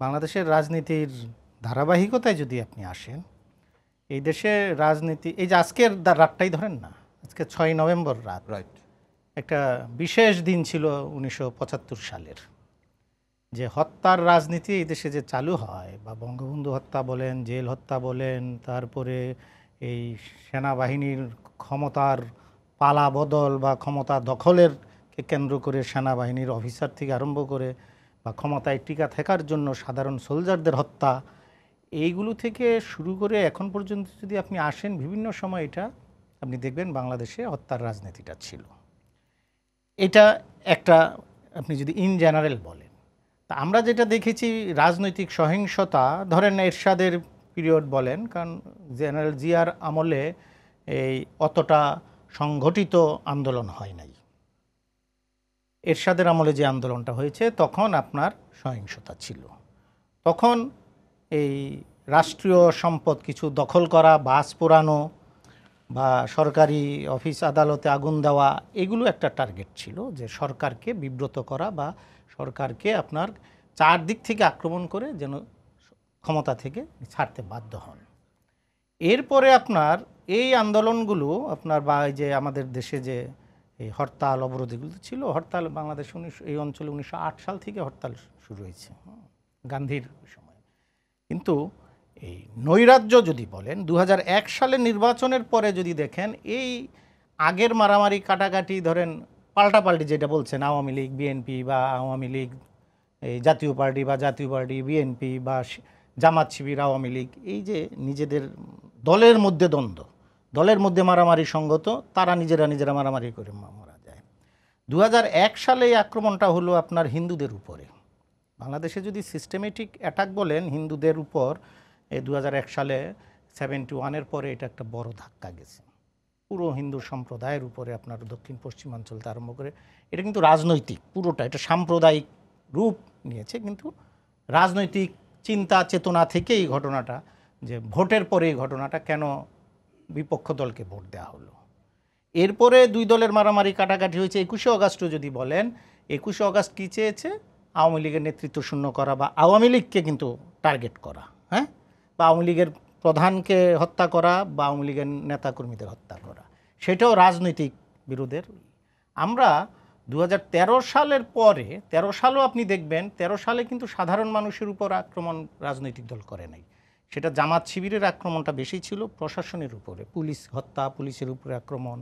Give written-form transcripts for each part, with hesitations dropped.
বাংলাদেশের রাজনীতির ধারাবাহিকতায় যদি আপনি আসেন, এই দেশে রাজনীতি, এই যে আজকের রাতটাই ধরেন না, আজকে 6 নভেম্বর রাত, রাইট, একটা বিশেষ দিন ছিল 1975 সালের, যে হত্যার রাজনীতি এই দেশে যে চালু হয়, বা বঙ্গবন্ধু হত্যা বলেন, জেল হত্যা বলেন, তারপরে এই সেনাবাহিনীর ক্ষমতার পালা বদল বা ক্ষমতা দখলের কে কেন্দ্র করে সেনাবাহিনীর অফিসার থেকে আরম্ভ করে বা ক্ষমতায় টিকা থাকার জন্য সাধারণ সোলজারদের হত্যা, এইগুলো থেকে শুরু করে এখন পর্যন্ত যদি আপনি আসেন, বিভিন্ন সময় এটা আপনি দেখবেন বাংলাদেশে হত্যার রাজনীতিটা ছিল। এটা একটা আপনি যদি ইন জেনারেল বলেন, তা আমরা যেটা দেখেছি রাজনৈতিক সহিংসতা, ধরেন এরশাদের পিরিয়ড বলেন, কারণ জেনারেল জিয়ার আমলে এই অতটা সংগঠিত আন্দোলন হয় নাই। এরশাদের আমলে যে আন্দোলনটা হয়েছে তখন আপনার সহিংসতা ছিল, তখন এই রাষ্ট্রীয় সম্পদ কিছু দখল করা, বাস পোড়ানো বা সরকারি অফিস আদালতে আগুন দেওয়া, এগুলো একটা টার্গেট ছিল, যে সরকারকে বিব্রত করা বা সরকারকে আপনার চারদিক থেকে আক্রমণ করে যেন ক্ষমতা থেকে ছাড়তে বাধ্য হন। এরপরে আপনার এই আন্দোলনগুলো আপনার, বা এই যে আমাদের দেশে যে এই হরতাল অবরোধ এগুলো ছিল, হরতাল বাংলাদেশ এই অঞ্চলে 1908 সাল থেকে হরতাল শুরু হয়েছে, গান্ধীর সময়। কিন্তু এই নৈরাজ্য যদি বলেন, 2001 সালের নির্বাচনের পরে যদি দেখেন, এই আগের মারামারি কাটাকাটি, ধরেন পাল্টাপাল্টি যেটা বলছেন, আওয়ামী লীগ বিএনপি বা আওয়ামী লীগ এই জাতীয় পার্টি বা জাতীয় পার্টি বিএনপি বা জামাত শিবির আওয়ামী লীগ, এই যে নিজেদের দলের মধ্যে দ্বন্দ্ব, দলের মধ্যে মারামারি সঙ্গত, তারা নিজেরা মারামারি করে মারা যায়। 2001 সালে এই আক্রমণটা হলো আপনার হিন্দুদের উপরে। বাংলাদেশে যদি সিস্টেমেটিক অ্যাটাক বলেন হিন্দুদের উপর, এই 2001 সালে 71-এর পরে এটা একটা বড় ধাক্কা গেছে পুরো হিন্দু সম্প্রদায়ের উপরে, আপনার দক্ষিণ পশ্চিমাঞ্চল থেকে আরম্ভ করে। এটা কিন্তু রাজনৈতিক, পুরোটা এটা সাম্প্রদায়িক রূপ নিয়েছে, কিন্তু রাজনৈতিক চিন্তা চেতনা থেকে এই ঘটনাটা, যে ভোটের পরে এই ঘটনাটা কেন বিপক্ষ দলকে ভোট দেওয়া হলো। এরপরে দুই দলের মারামারি কাটাকাটি হয়েছে। 21শে অগাস্টও যদি বলেন, 21শে অগাস্ট কী চেয়েছে? আওয়ামী লীগের নেতৃত্ব শূন্য করা বা আওয়ামী লীগকে কিন্তু টার্গেট করা, হ্যাঁ, বা আওয়ামী লীগের প্রধানকে হত্যা করা বা আওয়ামী লীগের নেতাকর্মীদের হত্যা করা, সেটাও রাজনৈতিক বিরোধের। আমরা 2013 সালের পরে, 13 সালেও আপনি দেখবেন, 13 সালে কিন্তু সাধারণ মানুষের উপর আক্রমণ রাজনৈতিক দল করে নাই, সেটা জামাত শিবিরের আক্রমণটা বেশি ছিল প্রশাসনের উপরে, পুলিশ হত্যা, পুলিশের উপরে আক্রমণ।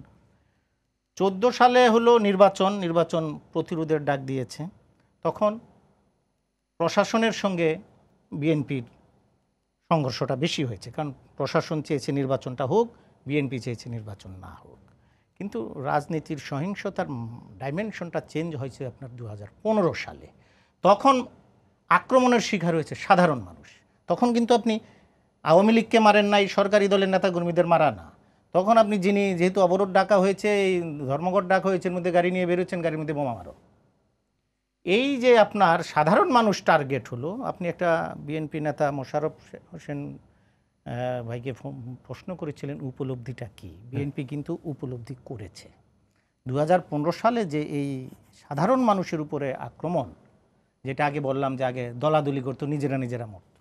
14 সালে হলো নির্বাচন প্রতিরোধের ডাক দিয়েছে, তখন প্রশাসনের সঙ্গে বিএনপির সংঘর্ষটা বেশি হয়েছে, কারণ প্রশাসন চেয়েছে নির্বাচনটা হোক, বিএনপি চেয়েছে নির্বাচন না হোক। কিন্তু রাজনীতির সহিংসতার ডাইমেনশনটা চেঞ্জ হয়েছে আপনার 2015 সালে, তখন আক্রমণের শিকার হয়েছে সাধারণ মানুষ। তখন কিন্তু আপনি আওয়ামী লীগকে মারেন নাই, সরকারি দলের নেতাকর্মীদের মারা না, তখন আপনি যেহেতু অবরোধ ডাকা হয়েছে, এই ধর্মঘট ডাকা হয়েছে, এর মধ্যে গাড়ি নিয়ে বেরোচ্ছেন, গাড়ির মধ্যে বোমা মারো। এই যে আপনার সাধারণ মানুষ টার্গেট হলো, আপনি একটা বিএনপি নেতা মোশাররফ হোসেন ভাইকে প্রশ্ন করেছিলেন উপলব্ধিটা কি, বিএনপি কিন্তু উপলব্ধি করেছে। 2015 সালে যে এই সাধারণ মানুষের উপরে আক্রমণ, যেটা আগে বললাম যে আগে দলাদলি করতো, নিজেরা মরত,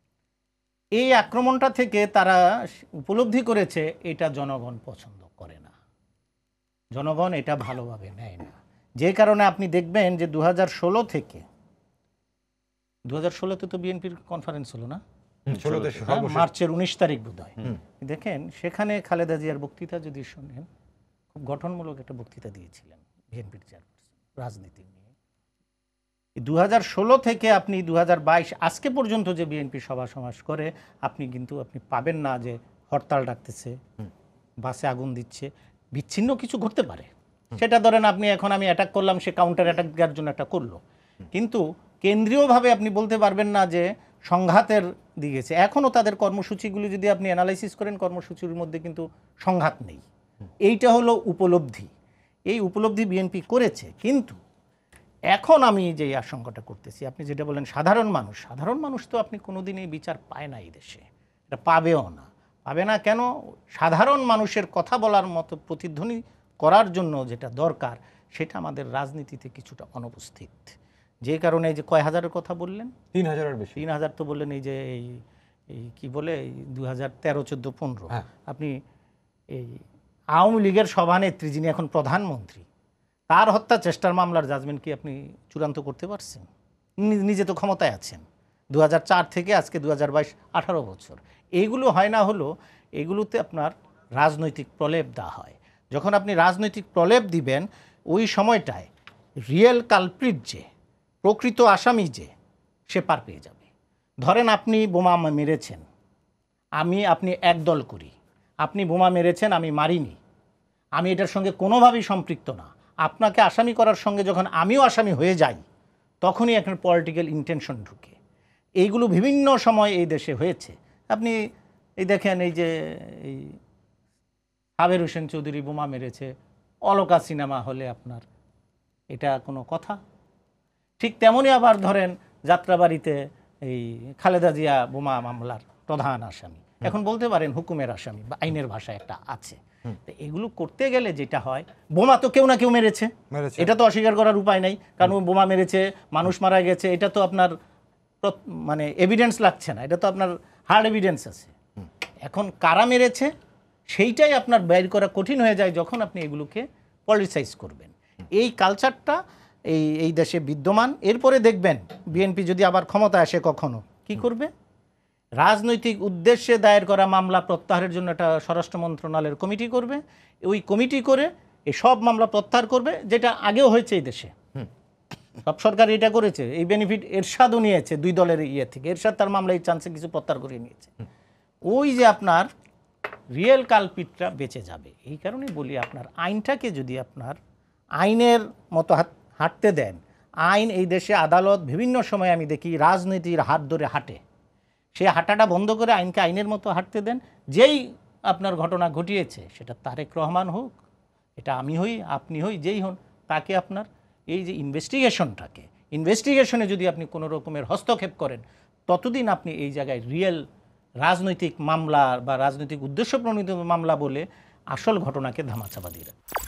এই আক্রমণটা থেকে তারা উপলব্ধি করেছে এটা জনগণ পছন্দ করে না, জনগণ এটা ভালোভাবে নেয় না। যে কারণে আপনি দেখবেন যে 2016 থেকে, 2016-তে তো বিএনপির কনফারেন্স হলো না, মার্চের 19 তারিখ বোধহয়, দেখেন সেখানে খালেদা জিয়ার বক্তৃতা যদি শোনেন, খুব গঠনমূলক একটা বক্তৃতা দিয়েছিলেন বিএনপির চেয়ারপারসন রাজনীতি নিয়ে। 2016 থেকে আপনি 2022 আজকে পর্যন্ত যে বিএনপি সভা সমাবেশ করে, আপনি পাবেন না যে হরতাল ডাকতেছে, বাসে আগুন দিচ্ছে। বিচ্ছিন্ন কিছু ঘটতে পারে, সেটা ধরেন আপনি এখন আমি অ্যাটাক করলাম, সে কাউন্টার অ্যাটাক দেওয়ার জন্য একটা করলো, কিন্তু কেন্দ্রীয়ভাবে আপনি বলতে পারবেন না যে সংঘাতের দিকে গেছে। এখনও তাদের কর্মসূচিগুলি যদি আপনি অ্যানালাইসিস করেন, কর্মসূচির মধ্যে কিন্তু সংঘাত নেই। এইটা হলো উপলব্ধি, এই উপলব্ধি বিএনপি করেছে। কিন্তু এখন আমি যে আশঙ্কাটা করতেছি, আপনি যেটা বলেন সাধারণ মানুষ তো আপনি কোনোদিনই বিচার পায় না এই দেশে, এটা পাবেও না। পাবে না কেন? সাধারণ মানুষের কথা বলার মতো প্রতিধ্বনি করার জন্য যেটা দরকার, সেটা আমাদের রাজনীতিতে কিছুটা অনুপস্থিত। যে কারণে এই যে কয় হাজারের কথা বললেন, 3000-এর বেশি। 3000 তো বললেন, এই যে এই কি বলে 2013-14-15 আপনি এই আওয়ামী লীগের সভানেত্রী যিনি এখন প্রধানমন্ত্রী, তার হত্যা চেষ্টার মামলার জাজমেন্ট কি আপনি চূড়ান্ত করতে পারছেন? নিজে তো ক্ষমতায় আছেন 2004 থেকে আজকে 2022, 18 বছর। এইগুলো হয় না হলো, এগুলোতে আপনার রাজনৈতিক প্রলেপ দেওয়া হয়। যখন আপনি রাজনৈতিক প্রলেপ দিবেন, ওই সময়টায় রিয়েল কালপ্রিট যে, প্রকৃত আসামি যে, সে পার পেয়ে যাবে। ধরেন আপনি বোমা মেরেছেন, আপনি একদল করি, আপনি বোমা মেরেছেন, আমি মারিনি, আমি এটার সঙ্গে কোনোভাবেই সম্পৃক্ত না, আপনাকে আসামি করার সঙ্গে যখন আমিও আসামি হয়ে যাই, তখনই এখন পলিটিক্যাল ইন্টেনশন ঢুকে। এইগুলো বিভিন্ন সময় এই দেশে হয়েছে। আপনি এই দেখেন, এই যে এই সাবের হোসেন চৌধুরী বোমা মেরেছে অলকা সিনেমা হলে, আপনার এটা কোনো কথা? ঠিক তেমনই আবার ধরেন যাত্রাবাড়িতে এই খালেদা জিয়া বোমা মামলার প্রধান আসামি, এখন বলতে পারেন হুকুমের আসামি বা আইনের ভাষায় একটা আছে। তো এগুলো করতে গেলে যেটা হয়, বোমা তো কেউ না কেউ মেরেছে, এটা তো অস্বীকার করার উপায় নাই, কারণ বোমা মেরেছে, মানুষ মারা গেছে, এটা তো আপনার মানে এভিডেন্স লাগছে না, এটা তো আপনার হার্ড এভিডেন্স আছে। এখন কারা মেরেছে সেইটাই আপনার বের করা কঠিন হয়ে যায় যখন আপনি এগুলোকে পলিটিসাইজ করবেন। এই কালচারটা এই দেশে বিদ্যমান। এরপরে দেখবেন বিএনপি যদি আবার ক্ষমতা আসে কখনো, কি করবে? রাজনৈতিক উদ্দেশ্যে দায়ের করা মামলা প্রত্যাহারের জন্য একটা স্বরাষ্ট্র মন্ত্রণালয়ের কমিটি করবে, ওই কমিটি করে এই সব মামলা প্রত্যাহার করবে, যেটা আগেও হয়েছে এই দেশে। সব সরকার এটা করেছে, এই বেনিফিট এরশাদও নিয়েছে 2 দলের ইয়ে থেকে। এরশাদ তার মামলা এই চান্সে কিছু প্রত্যাহার করে নিয়েছে। ওই যে আপনার রিয়েল কালপিটটা বেঁচে যাবে। এই কারণে বলি, আপনার আইনটাকে যদি আপনার আইনের মতো হাঁটতে দেন, আইন এই দেশে আদালত বিভিন্ন সময় আমি দেখি রাজনীতির হাত ধরে হাঁটে, সেই হাঁটাটা বন্ধ করে আইনকে আইনের মতো হাঁটতে দেন। যেই আপনার ঘটনা ঘটিয়েছে, সেটা তারেক রহমান হোক, এটা আমি হই, আপনি হই, যেই হন, তাকে আপনার এই যে ইনভেস্টিগেশনে যদি আপনি কোনো রকমের হস্তক্ষেপ করেন, ততদিন আপনি এই জায়গায় রিয়েল রাজনৈতিক মামলা বা রাজনৈতিক উদ্দেশ্যপ্রণোদিত মামলা বলে আসল ঘটনাকে ধামাচাপা দিয়ে রাখেন।